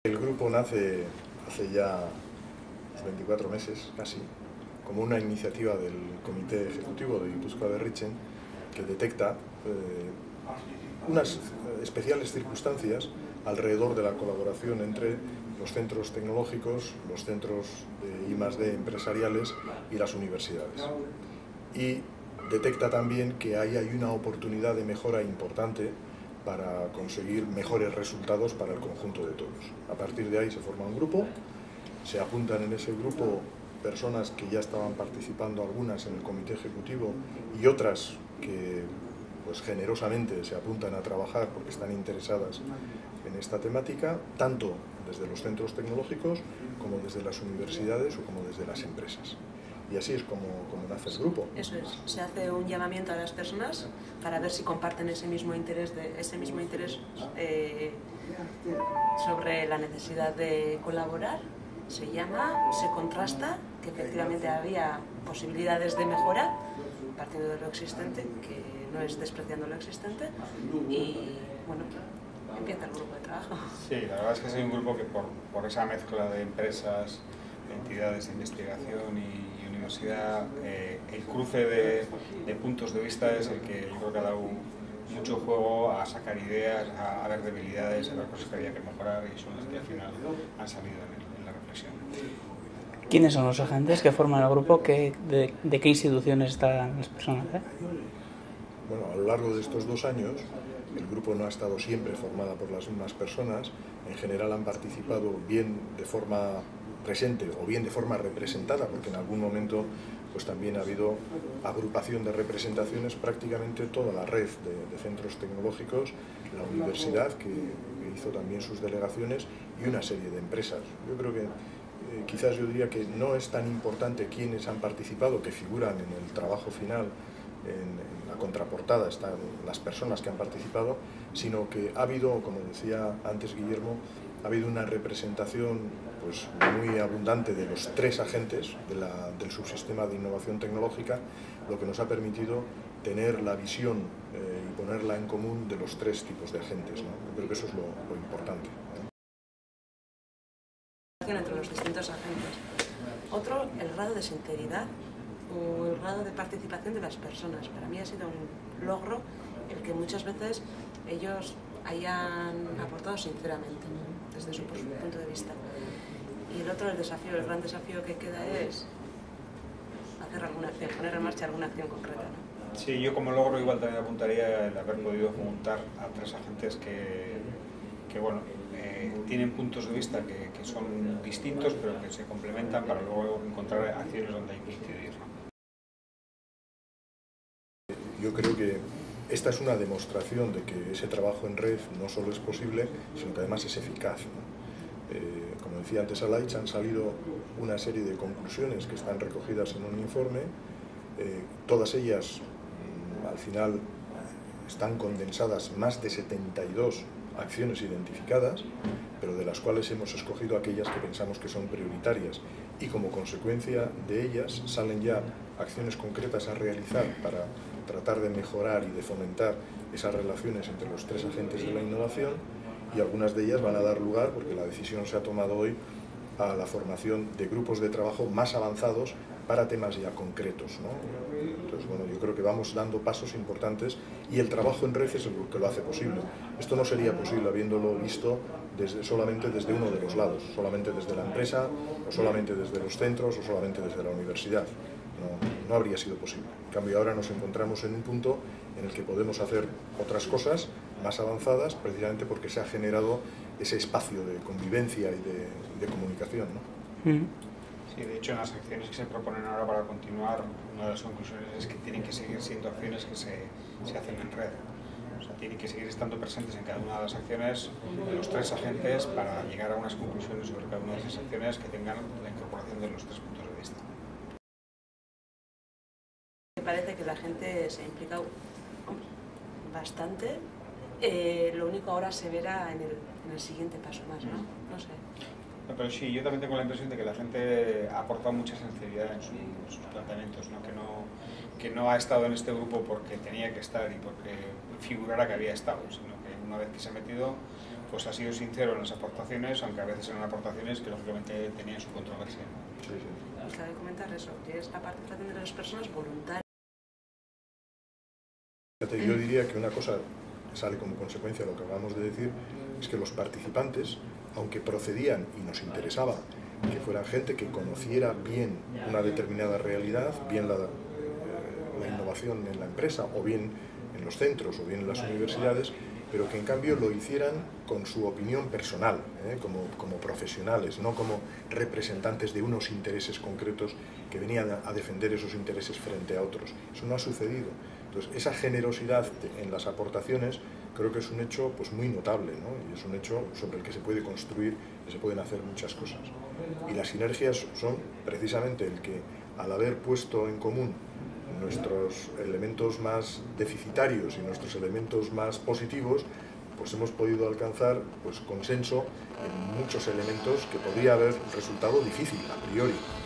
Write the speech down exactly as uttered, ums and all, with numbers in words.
El grupo nace hace ya veinticuatro meses, casi, como una iniciativa del Comité Ejecutivo de Guipúzcoa Berritzen, que detecta eh, unas especiales circunstancias alrededor de la colaboración entre los centros tecnológicos, los centros de I más D empresariales y las universidades. Y detecta también que ahí hay una oportunidad de mejora importante para conseguir mejores resultados para el conjunto de todos. A partir de ahí se forma un grupo, se apuntan en ese grupo personas que ya estaban participando, algunas en el comité ejecutivo y otras que pues generosamente se apuntan a trabajar porque están interesadas en esta temática, tanto desde los centros tecnológicos como desde las universidades o como desde las empresas. Y así es como, como nace el grupo. Eso es, se hace un llamamiento a las personas para ver si comparten ese mismo interés, de, ese mismo interés eh, sobre la necesidad de colaborar. Se llama, se contrasta que efectivamente había posibilidades de mejora partiendo de lo existente, que no es despreciando lo existente, y bueno, empieza el grupo de trabajo. Sí, la verdad es que es un grupo que por, por esa mezcla de empresas, de entidades de investigación y universidad, eh, el cruce de, de puntos de vista es el que yo creo que ha dado mucho juego a sacar ideas, a, a ver debilidades, a ver cosas que había que mejorar, y son las que al final han salido en, en la reflexión. ¿Quiénes son los agentes que forman el grupo? ¿Qué, de, ¿De qué instituciones están las personas? ¿eh? Bueno, a lo largo de estos dos años, el grupo no ha estado siempre formado por las mismas personas. En general han participado bien de forma presente o bien de forma representada, porque en algún momento pues también ha habido agrupación de representaciones, prácticamente toda la red de, de centros tecnológicos, la universidad que, que hizo también sus delegaciones y una serie de empresas. Yo creo que eh, quizás yo diría que no es tan importante quiénes han participado, que figuran en el trabajo final, en, en la contraportada están las personas que han participado, sino que ha habido, como decía antes Guillermo, ha habido una representación pues, muy abundante de los tres agentes de la, del subsistema de innovación tecnológica, lo que nos ha permitido tener la visión eh, y ponerla en común de los tres tipos de agentes, ¿no? Yo creo que eso es lo, lo importante, ¿no? Entre los distintos agentes. Otro, el grado de sinceridad o el grado de participación de las personas. Para mí ha sido un logro el que muchas veces ellos hayan aportado sinceramente, ¿no? Desde su punto de vista. Y el otro, el desafío, el gran desafío que queda es hacer alguna acción, poner en marcha alguna acción concreta, ¿no? Sí, yo como logro igual también apuntaría el haber podido juntar a tres agentes que, que bueno, eh, tienen puntos de vista que, que son distintos, pero que se complementan para luego encontrar acciones donde hay que incidir, ¿no? Yo creo que esta es una demostración de que ese trabajo en red no solo es posible, sino que además es eficaz, ¿no? Eh, como decía antes Alaich, han salido una serie de conclusiones que están recogidas en un informe, eh, todas ellas mmm, al final están condensadas, más de setenta y dos acciones identificadas, pero de las cuales hemos escogido aquellas que pensamos que son prioritarias, y como consecuencia de ellas salen ya acciones concretas a realizar para tratar de mejorar y de fomentar esas relaciones entre los tres agentes de la innovación, y algunas de ellas van a dar lugar, porque la decisión se ha tomado hoy, a la formación de grupos de trabajo más avanzados para temas ya concretos, ¿no? Entonces, bueno, yo creo que vamos dando pasos importantes y el trabajo en red es lo que lo hace posible. Esto no sería posible habiéndolo visto desde, solamente desde uno de los lados, solamente desde la empresa, o solamente desde los centros, o solamente desde la universidad. No, no habría sido posible. En cambio, ahora nos encontramos en un punto en el que podemos hacer otras cosas más avanzadas, precisamente porque se ha generado ese espacio de convivencia y de, de comunicación, ¿no? Mm. Sí, de hecho, en las acciones que se proponen ahora para continuar, una de las conclusiones es que tienen que seguir siendo acciones que se, se hacen en red. O sea, tienen que seguir estando presentes en cada una de las acciones de los tres agentes para llegar a unas conclusiones sobre cada una de esas acciones que tengan la incorporación de los tres puntos de vista. Me parece que la gente se ha implicado bastante. Eh, lo único ahora se verá en el, en el siguiente paso más, ¿no? No sé. No, pero sí, yo también tengo la impresión de que la gente ha aportado mucha sinceridad en, su, en sus planteamientos, ¿no? Que no, que no ha estado en este grupo porque tenía que estar y porque figurara que había estado, sino que una vez que se ha metido, pues ha sido sincero en las aportaciones, aunque a veces eran aportaciones que lógicamente tenían su controversia. Sí, sí. Me gustaría comentar eso, que es la participación de las personas voluntarias. Yo diría que una cosa que sale como consecuencia de lo que acabamos de decir es que los participantes, aunque procedían y nos interesaba que fueran gente que conociera bien una determinada realidad, bien la, eh, la innovación en la empresa o bien en los centros o bien en las universidades, pero que en cambio lo hicieran con su opinión personal, ¿eh? como, como profesionales, no como representantes de unos intereses concretos que venían a, a defender esos intereses frente a otros. Eso no ha sucedido. Entonces, esa generosidad de, en las aportaciones creo que es un hecho pues, muy notable, ¿no? Y es un hecho sobre el que se puede construir y se pueden hacer muchas cosas. Y las sinergias son precisamente el que, al haber puesto en común nuestros elementos más deficitarios y nuestros elementos más positivos, pues hemos podido alcanzar pues, consenso en muchos elementos que podría haber resultado difícil a priori.